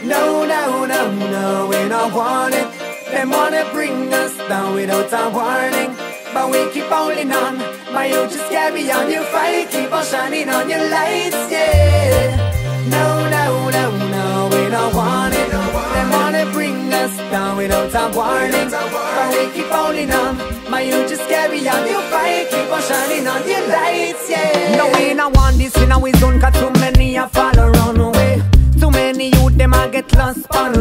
No, no, no, no, we don't want it. Them wanna bring us down without a warning, but we keep holding on. My you just carry on your fight, keep on shining on your lights, yeah. No, no, no, no, we don't want it. Them wanna bring us down without a warning, but we keep holding on. My you just carry on your fight, keep on shining on your lights, yeah. No, we don't want this in our zone, cause too many a fall around the way. Too many youth, them a get lost on